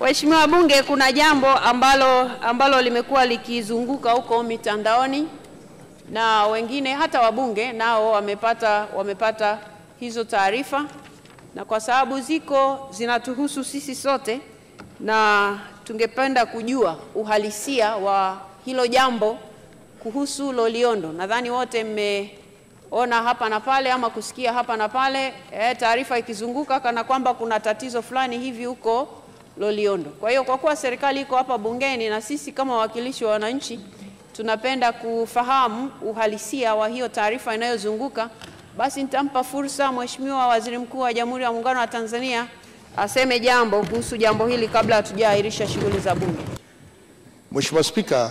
Waheshimiwa wabunge, kuna jambo ambalo limekuwa likizunguka huko mitandaoni na wengine hata wabunge nao wamepata hizo taarifa, na kwa sababu zinatuhusu sisi sote na tungependa kujua uhalisia wa hilo jambo kuhusu Loliondo. Nadhani wote mmeona hapa na pale ama kusikia hapa na pale taarifa ikizunguka kana kwamba kuna tatizo fulani hivi huko Loliondo. Kwa hiyo kwa kuwa serikali iko hapa bungeni na sisi kama wawakilishi wa wananchi tunapenda kufahamu uhalisia wa hiyo taarifa inayozunguka, basi nitampa fursa Mheshimiwa Waziri Mkuu wa Jamhuri ya Muungano wa Tanzania aseme jambo kuhusu jambo hili kabla hatujaahirisha shughuli za bunge. Mheshimiwa Spika,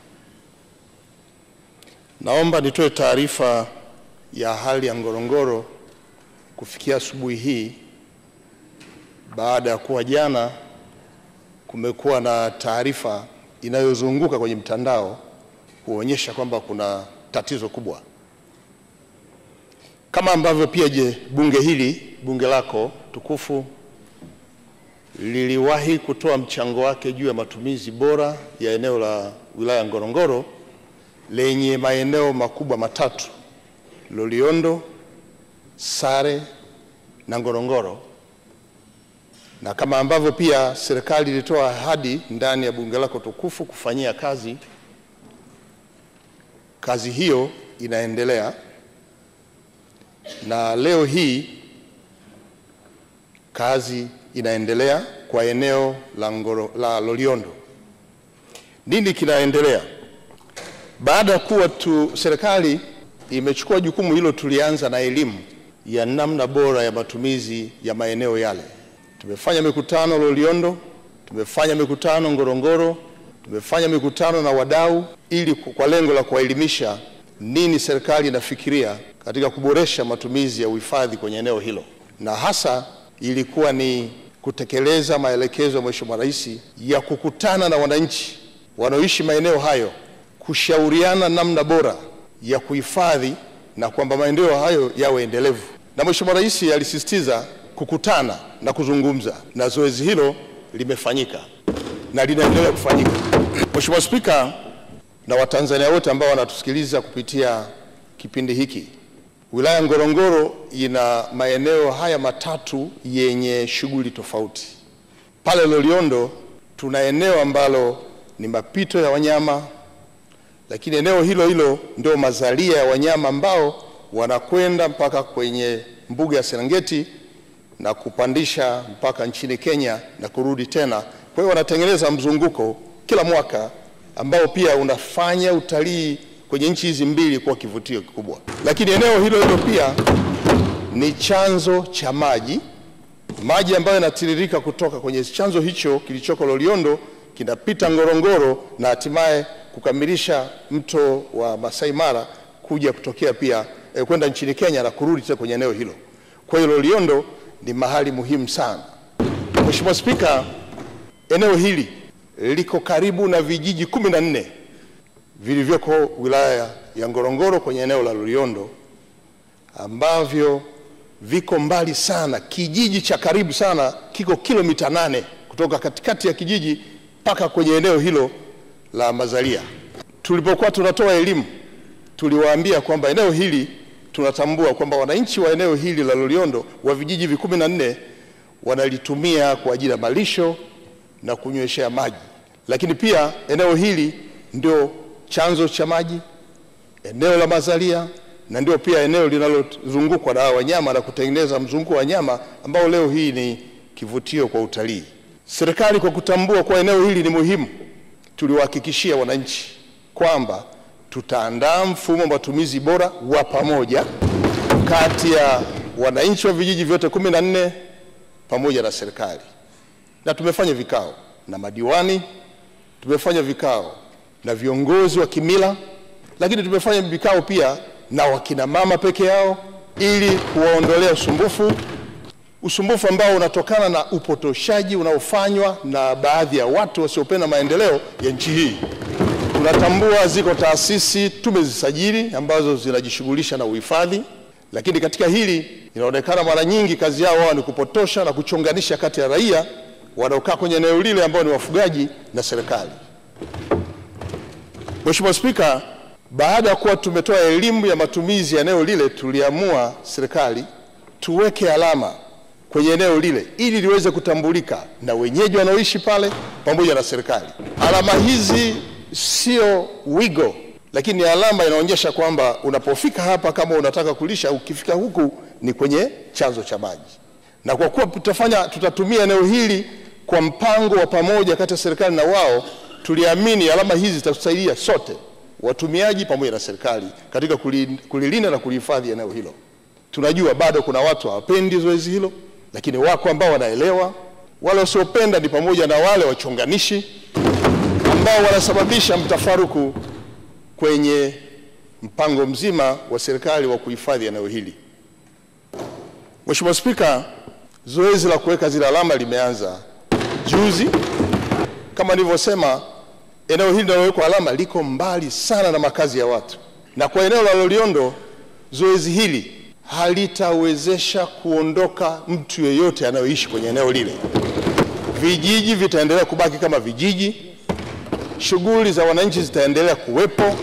naomba nitoe taarifa ya hali ya Ngorongoro kufikia asubuhi hii baada ya kuwa jana kumekuwa na taarifa inayozunguka kwenye mtandao kuonyesha kwamba kuna tatizo kubwa. Kama ambavyo pia bunge lako tukufu liliwahi kutoa mchango wake juu ya matumizi bora ya eneo la wilaya ya Ngorongoro lenye maeneo makubwa matatu: Loliondo, Sare na Ngorongoro, na kama ambavyo pia serikali ilitoa ahadi ndani ya bunge lako tukufu kufanyia kazi hiyo inaendelea, na leo hii kazi inaendelea kwa eneo la Loliondo. Nini kinaendelea? Baada ya kuwa serikali imechukua jukumu hilo, tulianza na elimu ya namna bora ya matumizi ya maeneo yale. Tumefanya mikutano Loliondo, tumefanya mikutano Ngorongoro, tumefanya mikutano na wadau ili kwa lengo la kuwaelimisha nini serikali inafikiria katika kuboresha matumizi ya uhifadhi kwenye eneo hilo, na hasa ilikuwa ni kutekeleza maelekezo ya Mheshimiwa Rais ya kukutana na wananchi wanaoishi maeneo hayo, kushauriana namna bora ya kuhifadhi na kwamba maendeleo hayo yawe endelevu. Na Mheshimiwa Rais alisisitiza kukutana na kuzungumza, na zoezi hilo limefanyika na linaendelea kufanyika. Mheshimiwa Spika na Watanzania wote ambao wanatusikiliza kupitia kipindi hiki, wilaya Ngorongoro ina maeneo haya matatu yenye shughuli tofauti. Pale Loliondo tuna eneo ambalo ni mapito ya wanyama, lakini eneo hilo ndio mazalia ya wanyama ambao wanakwenda mpaka kwenye mbuga ya Serengeti na kupandisha mpaka nchini Kenya na kurudi tena. Kwa hiyo wanatengeneza mzunguko kila mwaka ambao pia unafanya utalii kwenye nchi hizi mbili kwa kivutio kikubwa. Lakini eneo hilo pia ni chanzo cha maji ambayo yanatiririka kutoka kwenye chanzo hicho kilichoko Loliondo, kinapita Ngorongoro na hatimaye kukamilisha mto wa Masai Mara kuja kutokea pia kwenda nchini Kenya na kurudi tena kwenye eneo hilo. Kwa hiyo Loliondo ni mahali muhimu sana. Mheshimiwa Spika, eneo hili liko karibu na vijiji 14 vilivyoko wilaya ya Ngorongoro kwenye eneo la Loliondo ambavyo viko mbali sana. Kijiji cha karibu sana kiko kilomita 8 kutoka katikati ya kijiji mpaka kwenye eneo hilo la mazalia. Tulipokuwa tunatoa elimu, tuliwaambia kwamba eneo hili tunatambua kwamba wananchi wa eneo hili la Loliondo wa vijiji 14 wanalitumia kwa ajili ya malisho na kunyweshea maji, lakini pia eneo hili ndio chanzo cha maji, eneo la mazalia, na ndio pia eneo linalozungukwa na wanyama na kutengeneza mzunguko wa wanyama ambao leo hii ni kivutio kwa utalii. Serikali kwa kutambua kwa eneo hili ni muhimu, tuliwahakikishia wananchi kwamba tutaandaa mfumo wa matumizi bora wa pamoja kati ya wananchi wa vijiji vyote 14 pamoja na serikali. Na tumefanya vikao na madiwani, tumefanya vikao na viongozi wa kimila, lakini tumefanya vikao pia na wakina mama peke yao ili kuwaondolea usumbufu ambao unatokana na upotoshaji unaofanywa na baadhi ya watu wasiopenda maendeleo ya nchi hii. Tunatambua ziko taasisi tumezisajili ambazo zinajishughulisha na uhifadhi, lakini katika hili inaonekana mara nyingi kazi yao ni kupotosha na kuchonganisha kati ya raia wanaokaa kwenye eneo lile ambao ni wafugaji na serikali. Mheshimiwa Spika, baada ya kuwa tumetoa elimu ya matumizi ya eneo lile, tuliamua serikali tuweke alama kwenye eneo lile ili liweze kutambulika na wenyeji wanaoishi pale pamoja na serikali. Alama hizi sio wigo, lakini alama inaonyesha kwamba unapofika hapa, kama unataka kulisha, ukifika huku ni kwenye chanzo cha maji. Na kwa kuwa tutatumia eneo hili kwa mpango wa pamoja kati ya serikali na wao, tuliamini alama hizi zitatusaidia sote, watumiaji pamoja na serikali, katika kulilinda na kulihifadhi eneo hilo. Tunajua bado kuna watu hawapendi zoezi hilo, lakini wako ambao wanaelewa. Wale wasiopenda ni pamoja na wale wachonganishi ambao wanasababisha mtafaruku kwenye mpango mzima wa serikali wa kuhifadhi eneo hili. Mheshimiwa Spika, zoezi la kuweka zile alama limeanza juzi. Kama nilivyosema, eneo hili linalowekwa alama liko mbali sana na makazi ya watu, na kwa eneo la Loliondo zoezi hili halitawezesha kuondoka mtu yeyote anayoishi kwenye eneo lile. Vijiji vitaendelea kubaki kama vijiji, shughuli za wananchi zitaendelea kuwepo,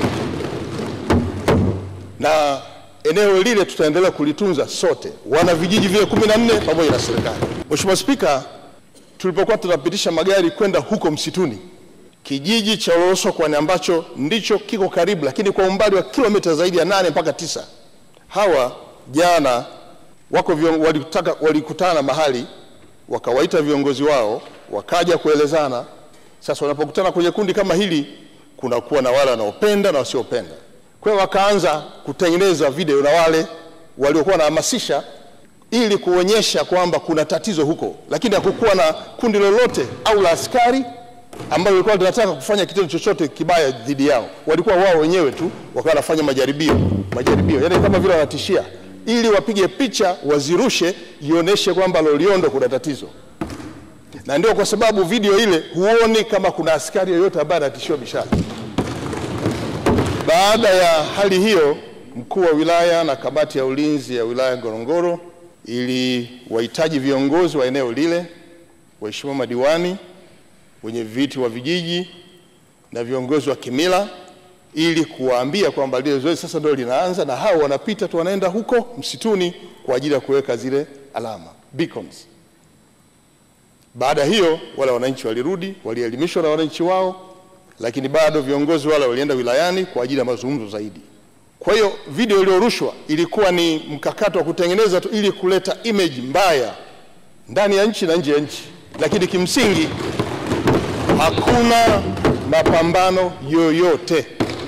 na eneo lile tutaendelea kulitunza sote, wana vijiji vile 14 pamoja na serikali. Mheshimiwa Spika, tulipokuwa tunapitisha magari kwenda huko msituni, kijiji cha Loliondo ambacho ndicho kiko karibu, lakini kwa umbali wa kilomita zaidi ya 8 mpaka 9, hawa jana walikutana mahali, wakawaita viongozi wao, wakaja kuelezana. Sasa wanapokutana kwenye kundi kama hili, kunakuwa na wale wanaopenda na wasiopenda. Kwa hiyo wakaanza kutengeneza video na wale waliokuwa wanahamasisha ili kuonyesha kwamba kuna tatizo huko, lakini hakukuwa na kundi lolote au la askari ambao walikuwa wanataka kufanya kitendo chochote kibaya dhidi yao. Walikuwa wao wenyewe tu wakawa wanafanya majaribio, yani kama vile wanatishia, ili wapige picha wazirushe, ioneshe kwamba Loliondo kuna tatizo. Na ndio kwa sababu video ile huoni kama kuna askari yoyote ambaye anatishiwa mishale. Baada ya hali hiyo, mkuu wa wilaya na kamati ya ulinzi ya wilaya Ngorongoro ili wahitaji viongozi wa eneo lile, waheshimiwa madiwani, wenye viti wa vijiji na viongozi wa kimila, ili kuwaambia kwamba lile zoezi sasa ndio linaanza, na hao wanapita tu wanaenda huko msituni kwa ajili ya kuweka zile alama, beacons. Baada hiyo wale wananchi walirudi, walielimishwa na wananchi wao, lakini bado viongozi wale walienda wilayani kwa ajili ya mazungumzo zaidi. Kwa hiyo video iliyorushwa ilikuwa ni mkakati wa kutengeneza tu ili kuleta image mbaya ndani ya nchi na nje ya nchi, lakini kimsingi hakuna mapambano yoyote.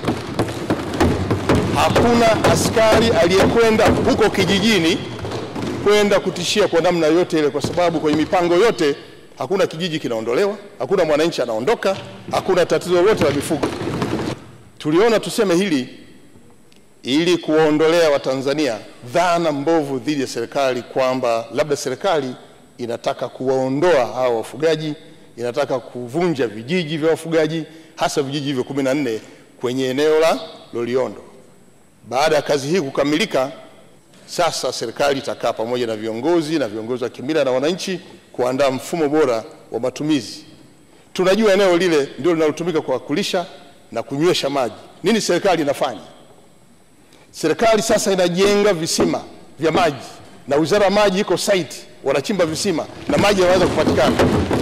Hakuna askari aliyekwenda huko kijijini kwenda kutishia kwa namna yote ile, kwa sababu kwenye mipango yote hakuna kijiji kinaondolewa, hakuna mwananchi anaondoka, hakuna tatizo lolote la mifugo. Tuliona tuseme hili ili kuwaondolea Watanzania dhana mbovu dhidi ya serikali kwamba labda serikali inataka kuwaondoa hao wafugaji, inataka kuvunja vijiji vya wafugaji, hasa vijiji hivyo 14 kwenye eneo la Loliondo. Baada ya kazi hii kukamilika, sasa serikali itakaa pamoja na viongozi wa kimila na wananchi kuandaa mfumo bora wa matumizi. Tunajua eneo lile ndio linalotumika kwa kulisha na kunywesha maji. Nini serikali inafanya? Serikali sasa inajenga visima vya maji, na Wizara ya Maji iko site, wanachimba visima na maji yanaweza kupatikana.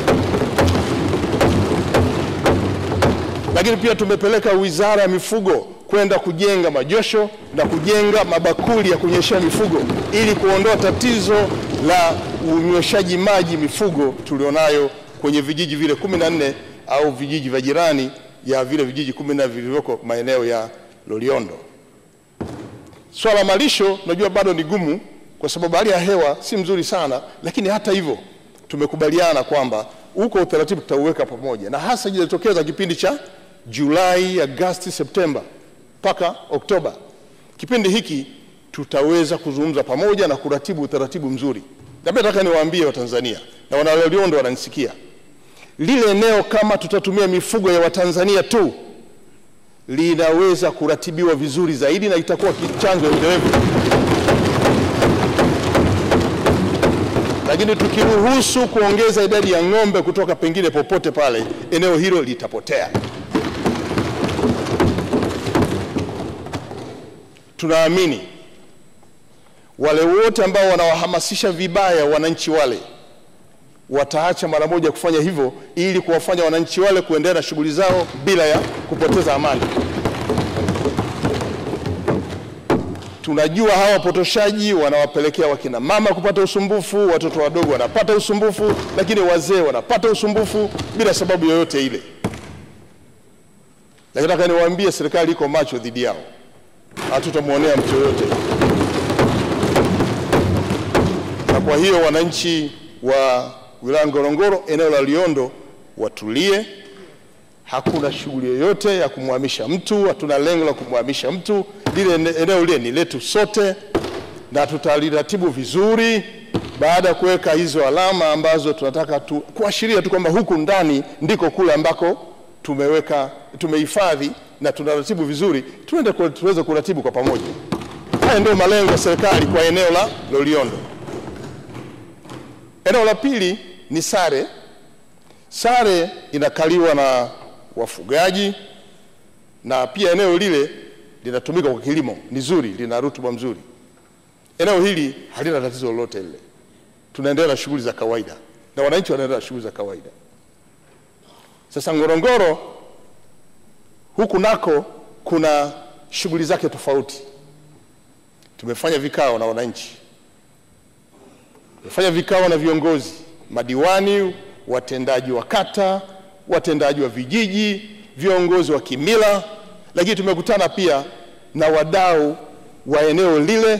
Lakini pia tumepeleka Wizara ya Mifugo kwenda kujenga majosho na kujenga mabakuli ya kunyweshea mifugo ili kuondoa tatizo la unyweshaji maji mifugo tulionayo kwenye vijiji vile 14 au vijiji vya jirani ya vile vijiji 14 vilivyoko maeneo ya Loliondo. Swala malisho najua bado ni gumu kwa sababu hali ya hewa si mzuri sana, lakini hata hivyo tumekubaliana kwamba uko utaratibu tutauweka pamoja, na hasa jitokeza kipindi cha Julai, Agosti, Septemba mpaka Oktoba. Kipindi hiki tutaweza kuzungumza pamoja na kuratibu utaratibu mzuri. Na mimi nataka niwaambie Watanzania na wana Loliondo wananisikia, lile eneo kama tutatumia mifugo ya Watanzania tu linaweza kuratibiwa vizuri zaidi na itakuwa chanzo endelevu. lakini tukiruhusu kuongeza idadi ya ng'ombe kutoka pengine popote pale, eneo hilo litapotea. Tunaamini wale wote ambao wanawahamasisha vibaya wananchi wale wataacha mara moja kufanya hivyo, ili kuwafanya wananchi wale kuendelea na shughuli zao bila ya kupoteza amani. Tunajua hawa wapotoshaji wanawapelekea wakina mama kupata usumbufu, watoto wadogo wanapata usumbufu, lakini wazee wanapata usumbufu bila sababu yoyote ile. Lakini nataka niwaambie serikali iko macho dhidi yao. Hatutamuonea mtu yoyote. Na kwa hiyo wananchi wa wilaya Ngorongoro, eneo la Loliondo, watulie. Hakuna shughuli yoyote ya kumhamisha mtu, hatuna lengo la kumhamisha mtu. Eneo lile ni letu sote na tutaliratibu vizuri baada ya kuweka hizo alama ambazo tunataka kuashiria tu kwamba huku ndani ndiko kule ambako tumehifadhi na tunaratibu vizuri, tuweze kuratibu kwa pamoja. Haya ndio malengo ya serikali kwa eneo la Loliondo. Eneo la pili ni Sare. Sare inakaliwa na wafugaji na pia eneo lile linatumika kwa kilimo, ni zuri, lina rutuba mzuri. Eneo hili halina tatizo lolote lile. Tunaendelea na shughuli za kawaida na wananchi wanaendelea na shughuli za kawaida. Sasa Ngorongoro huku nako kuna shughuli zake tofauti. Tumefanya vikao na wananchi. Tumefanya vikao na viongozi, madiwani, watendaji wa kata, watendaji wa vijiji, viongozi wa kimila, lakini tumekutana pia na wadau wa eneo lile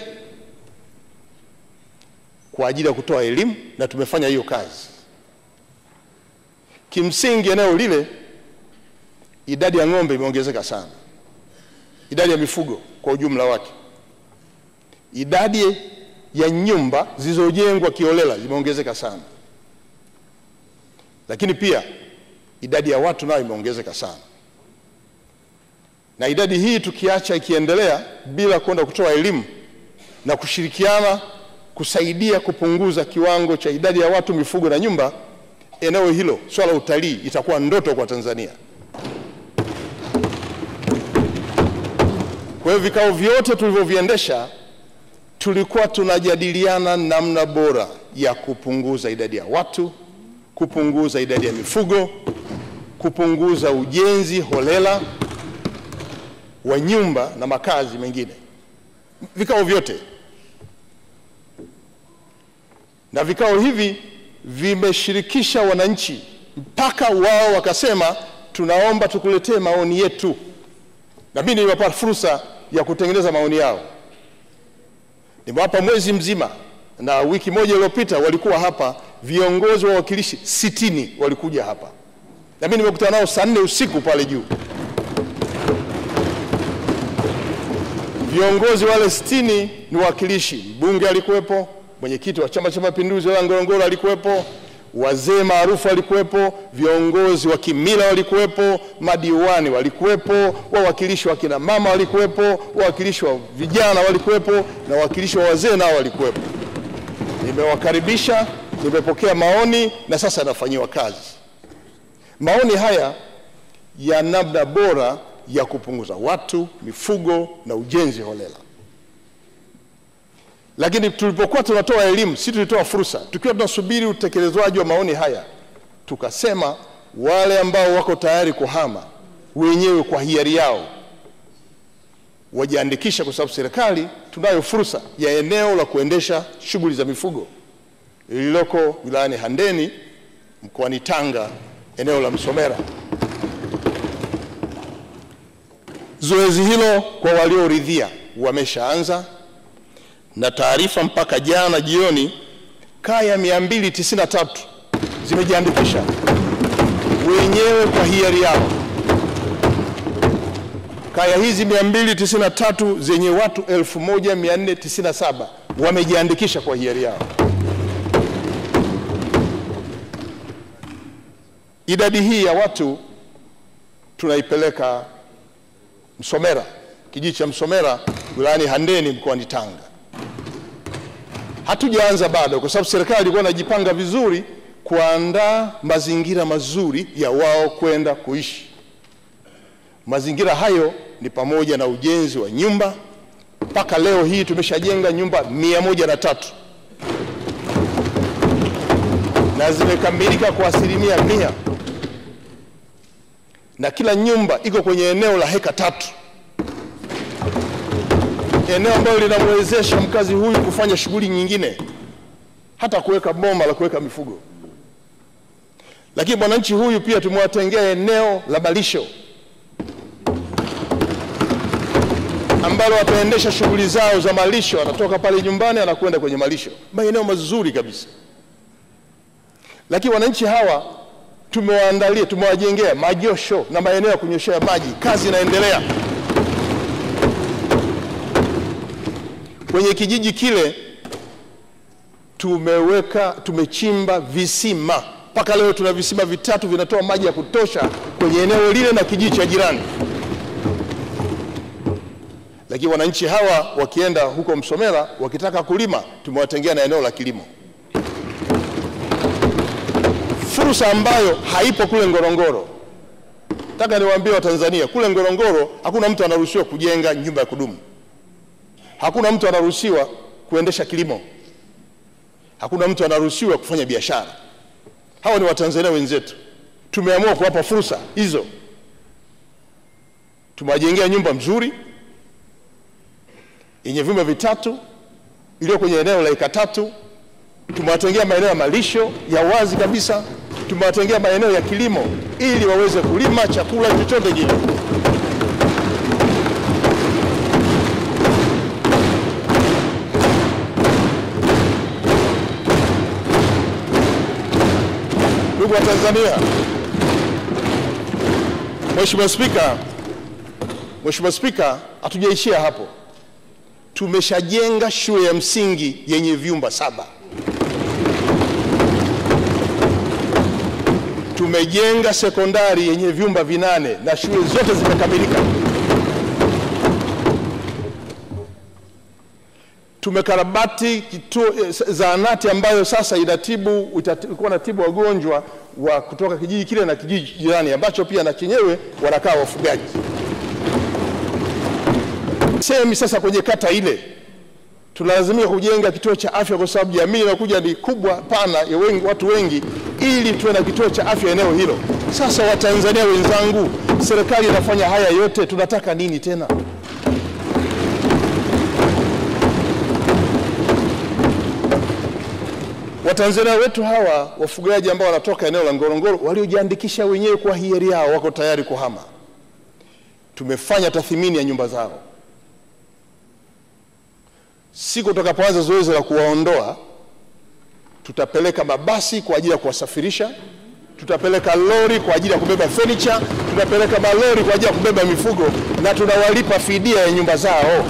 kwa ajili ya kutoa elimu na tumefanya hiyo kazi. Kimsingi eneo lile idadi ya ng'ombe imeongezeka sana. Idadi ya mifugo kwa ujumla wake. Idadi ya nyumba zilizojengwa kiolela zimeongezeka sana. Lakini pia idadi ya watu nayo imeongezeka sana. Na idadi hii tukiacha ikiendelea bila kwenda kutoa elimu na kushirikiana kusaidia kupunguza kiwango cha idadi ya watu, mifugo na nyumba, eneo hilo swala utalii itakuwa ndoto kwa Tanzania. Kwa hiyo vikao vyote tulivyoviendesha tulikuwa tunajadiliana namna bora ya kupunguza idadi ya watu, kupunguza idadi ya mifugo, kupunguza ujenzi holela wa nyumba na makazi mengine. Vikao vyote. Na vikao hivi vimeshirikisha wananchi mpaka wao wakasema tunaomba tukuletee maoni yetu. Na mimi nimepata fursa ya kutengeneza maoni yao. Nimewapa mwezi mzima na wiki moja iliyopita walikuwa hapa viongozi wa wakilishi 60 walikuja hapa. Na mimi nimekutana nao saa 4 usiku pale juu. Viongozi wale 60 ni wakilishi. Mbunge alikuwepo, mwenyekiti wa Chama cha Mapinduzi wa Ngorongoro alikuwepo, wazee maarufu walikuwepo, viongozi wa kimila walikuwepo, madiwani walikuwepo, wawakilishi wa kina mama walikuwepo, wawakilishi wa vijana walikuwepo na wawakilishi wa wazee nao walikuwepo. Nimewakaribisha, nimepokea maoni na sasa yanafanyiwa kazi. Maoni haya ya namna bora ya kupunguza watu, mifugo na ujenzi holela. Lakini tulipokuwa tunatoa elimu, sisi tulitoa fursa. Tukiwa tunasubiri utekelezwaji wa maoni haya, tukasema wale ambao wako tayari kuhama wenyewe kwa hiari yao wajiandikisha, kwa sababu serikali tunayo fursa ya eneo la kuendesha shughuli za mifugo lililoko wilayani Handeni mkoani Tanga, eneo la Msomera. Zoezi hilo kwa walioridhia wameshaanza, na taarifa mpaka jana jioni kaya 293 zimejiandikisha wenyewe kwa hiari yao. Kaya hizi 293 zenye watu 1497 wamejiandikisha kwa hiari yao. Idadi hii ya watu tunaipeleka Msomera, kijiji cha Msomera wilayani Handeni mkoani Tanga. Hatujaanza bado, kwa sababu serikali ilikuwa inajipanga vizuri kuandaa mazingira mazuri ya wao kwenda kuishi. Mazingira hayo ni pamoja na ujenzi wa nyumba. Mpaka leo hii tumeshajenga nyumba 103 na zimekamilika kwa 100%, na kila nyumba iko kwenye eneo la heka 3, eneo ambalo linamwezesha mkazi huyu kufanya shughuli nyingine, hata kuweka boma la kuweka mifugo. Lakini mwananchi huyu pia tumewatengea eneo la malisho ambalo wataendesha shughuli zao za malisho, anatoka pale nyumbani anakwenda kwenye malisho, maeneo mazuri kabisa. Lakini wananchi hawa tumewaandalia, tumewajengea majosho na maeneo ya kunyoshea maji. Kazi inaendelea. Kwenye kijiji kile tumechimba visima. Mpaka leo tuna visima 3 vinatoa maji ya kutosha kwenye eneo lile na kijiji cha jirani. Lakini wananchi hawa wakienda huko Msomera wakitaka kulima, tumewatengea na eneo la kilimo. Fursa ambayo haipo kule Ngorongoro. Nataka niwaambie Watanzania, kule Ngorongoro hakuna mtu anaruhusiwa kujenga nyumba ya kudumu. Hakuna mtu anaruhusiwa kuendesha kilimo. Hakuna mtu anaruhusiwa kufanya biashara. Hawa ni Watanzania wenzetu. Tumeamua kuwapa fursa hizo. Tumewajengea nyumba mzuri yenye vyumba 3 iliyo kwenye eneo la eka 3. Tumewatengea maeneo ya malisho ya wazi kabisa. Tumewatengea maeneo ya kilimo ili waweze kulima chakula chochote kile. Ndugu wa Tanzania, Mheshimiwa Spika, hatujaishia hapo. Tumeshajenga shule ya msingi yenye vyumba 7. Tumejenga sekondari yenye vyumba 8 na shule zote zimekamilika. Tumekarabati kituo zahanati ambayo sasa itakuwa inatibu wagonjwa wa kutoka kijiji kile na kijiji jirani ambacho pia na chenyewe wanakaa wafugaji. Semi sasa kwenye kata ile tunalazimika kujenga kituo cha afya, kwa sababu jamii inakuja ni kubwa pana ya watu wengi, ili tuwe na kituo cha afya eneo hilo. Sasa Watanzania wenzangu, serikali inafanya haya yote, tunataka nini tena? Watanzania wetu hawa wafugaji ambao wanatoka eneo la Ngorongoro waliojiandikisha wenyewe kwa hiari yao wako tayari kuhama. Tumefanya tathmini ya nyumba zao. Siku tutakapoanza zoezi la kuwaondoa, tutapeleka mabasi kwa ajili ya kuwasafirisha, tutapeleka lori kwa ajili ya kubeba furniture, tutapeleka malori kwa ajili ya kubeba mifugo, na tunawalipa fidia ya nyumba zao.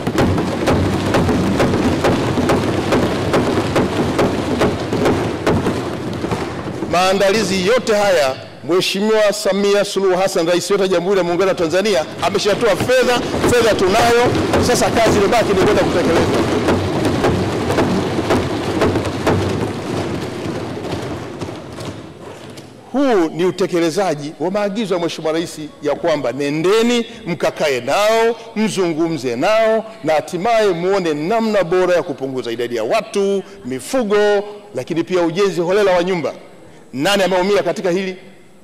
Maandalizi yote haya Mheshimiwa Samia Suluhu Hassan, Rais wetu wa Jamhuri ya Muungano wa Tanzania, ameshatoa fedha tunayo. Sasa kazi imebaki ni kwenda kutekeleza. Huu ni utekelezaji wa maagizo ya Mheshimiwa Rais ya kwamba nendeni mkakae nao, mzungumze nao, na hatimaye muone namna bora ya kupunguza idadi ya watu, mifugo, lakini pia ujenzi holela wa nyumba. Nani ameumia katika hili?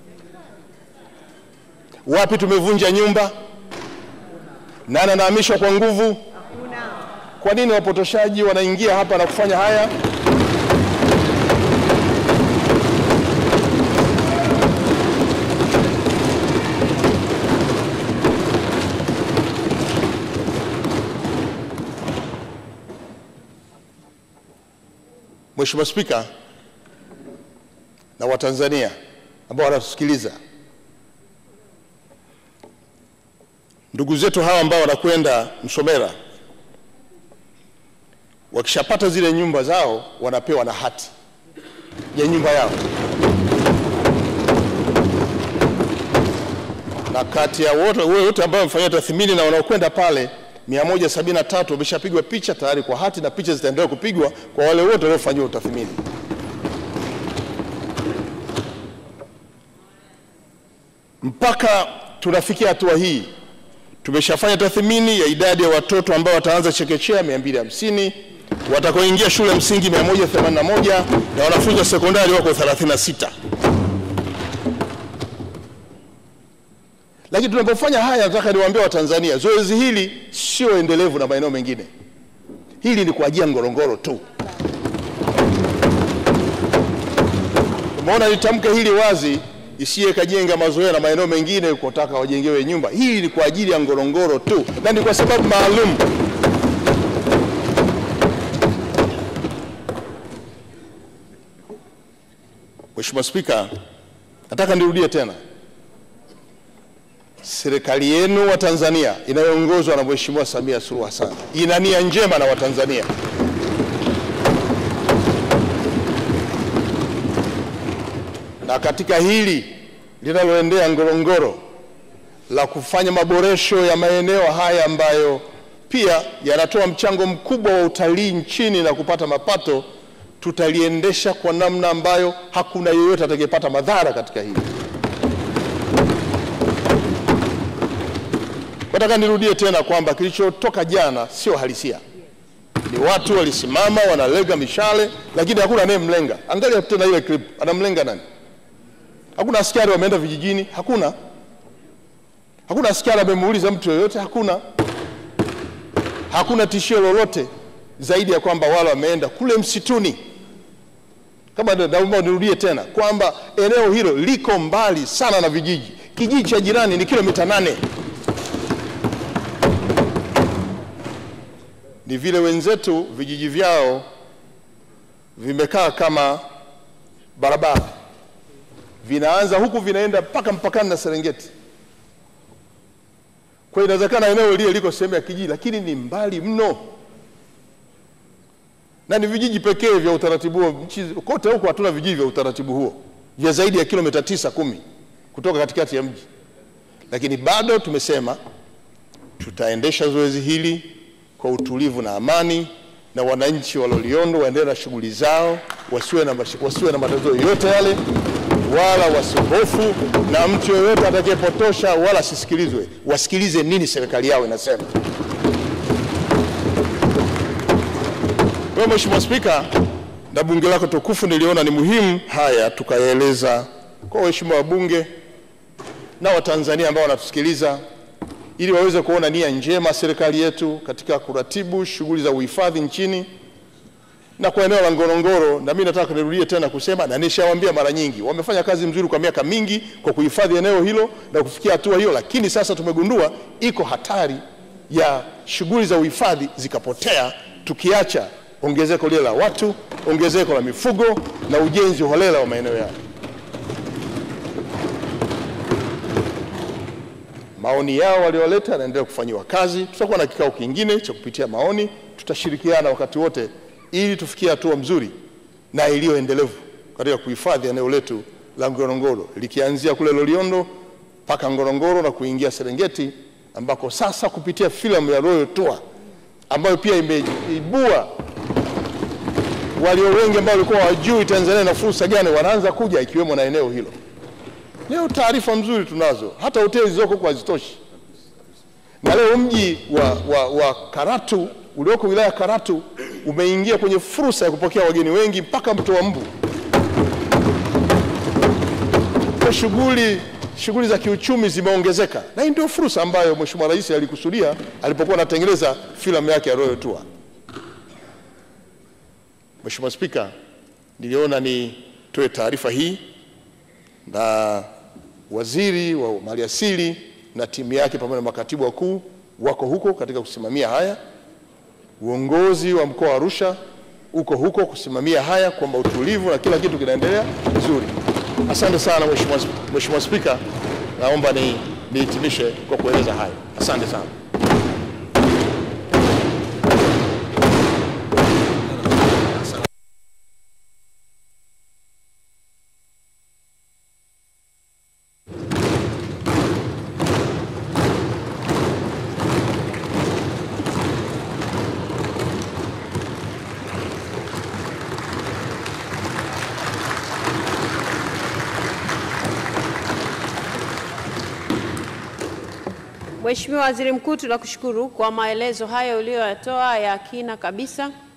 Wapi tumevunja nyumba? Nani anahamishwa kwa nguvu? Kwa nini wapotoshaji wanaingia hapa na kufanya haya? Mheshimiwa Spika na Watanzania ambao wanatusikiliza, ndugu zetu hawa ambao wanakwenda Msomera, wakishapata zile nyumba zao wanapewa na hati ya nyumba yao, na kati ya wote ambao wamefanya tathmini na wanaokwenda pale 173 wameshapigwa picha tayari kwa hati, na picha zitaendelea kupigwa kwa wale wote waliofanywa utathmini. Mpaka tunafikia hatua hii, tumeshafanya tathmini ya idadi ya watoto ambao wataanza chekechea 250, watakaoingia shule msingi 181, na wanafunzi wa sekondari wako 36. Lakini tunapofanya haya, nataka niwaambie Watanzania, zoezi hili sio endelevu na maeneo mengine. Hili ni kwa ajili ya Ngorongoro tu. Tumeona nitamke hili wazi, isiye kajenga mazoea na maeneo mengine kutaka wajengewe nyumba. Hili ni kwa ajili ya Ngorongoro tu, na ni kwa sababu maalum. Mheshimiwa Spika, nataka nirudie tena. Serikali yenu wa Tanzania inayoongozwa na Mheshimiwa Samia Suluhu Hassan ina nia njema na Watanzania. Na katika hili linaloendea Ngorongoro la kufanya maboresho ya maeneo haya ambayo pia yanatoa mchango mkubwa wa utalii nchini na kupata mapato, tutaliendesha kwa namna ambayo hakuna yeyote atakayepata madhara katika hili. Nataka nirudie tena kwamba kilichotoka jana sio halisia. Ni watu walisimama wanalega mishale, lakini hakuna anayemlenga. Angalia tena ile clip, anamlenga nani? Hakuna askari wameenda vijijini, hakuna. Hakuna askari amemuuliza mtu yoyote, hakuna. Hakuna tishio lolote zaidi ya kwamba wale wameenda kule msituni. Kama naomba nirudie tena kwamba eneo hilo liko mbali sana na vijiji. Kijiji cha jirani ni kilomita 8. Ni vile wenzetu vijiji vyao vimekaa kama barabara. Vinaanza huku vinaenda mpaka mpakani na Serengeti. Kwa hiyo inawezekana eneo lile liko sehemu ya kijiji, lakini ni mbali mno. Na ni vijiji pekee vya utaratibu huo. Kote huko hatuna vijiji vya utaratibu huo vya zaidi ya kilomita 9-10 kutoka katikati ya mji. Lakini bado tumesema tutaendesha zoezi hili kwa utulivu na amani, na wananchi wa Loliondo waendelee na shughuli zao, wasiwe na matatizo yoyote yale, wala wasihofu na mtu yoyote atakayepotosha, wala sisikilizwe. Wasikilize nini serikali yao inasema. Kwa Mheshimiwa Spika na bunge lako tukufu, niliona ni muhimu haya tukaeleza kwa waheshimiwa wabunge na Watanzania ambao wanatusikiliza, ili waweze kuona nia njema serikali yetu katika kuratibu shughuli za uhifadhi nchini na kwa eneo la Ngorongoro. Na mimi nataka nirudie tena kusema, na nishawaambia mara nyingi, wamefanya kazi nzuri kwa miaka mingi kwa kuhifadhi eneo hilo na kufikia hatua hiyo, lakini sasa tumegundua iko hatari ya shughuli za uhifadhi zikapotea tukiacha ongezeko lile la watu, ongezeko la mifugo na ujenzi holela wa maeneo yao. Maoni yao walioleta yanaendelea kufanyiwa kazi. Tutakuwa na kikao kingine cha kupitia maoni, tutashirikiana wakati wote ili tufikie hatua mzuri na iliyoendelevu katika kuhifadhi eneo letu la Ngorongoro, likianzia kule Loliondo mpaka Ngorongoro na kuingia Serengeti, ambako sasa kupitia filamu ya Loliondo ambayo pia imeibua walio wengi ambao walikuwa hawajui Tanzania na fursa gani wanaanza kuja, ikiwemo na eneo hilo. Leo taarifa mzuri tunazo, hata hoteli zilizoko kwa hazitoshi. Na leo mji wa Karatu ulioko wilaya Karatu umeingia kwenye fursa ya kupokea wageni wengi mpaka mto wa Mbu. Kwa shughuli za kiuchumi zimeongezeka, na hii ndio fursa ambayo Mheshimiwa Rais alikusudia alipokuwa anatengeneza filamu yake ya Royal Tour. Mheshimiwa Spika, niliona nitoe taarifa hii, na Waziri wa Maliasili na timu yake pamoja na makatibu wakuu wako huko katika kusimamia haya. Uongozi wa mkoa wa Arusha uko huko kusimamia haya kwamba utulivu na kila kitu kinaendelea vizuri. Asante sana Mheshimiwa Spika, naomba nihitimishe kwa kueleza haya. Asante sana. Mheshimiwa Waziri Mkuu, tunakushukuru kwa maelezo hayo uliyoyatoa ya kina kabisa.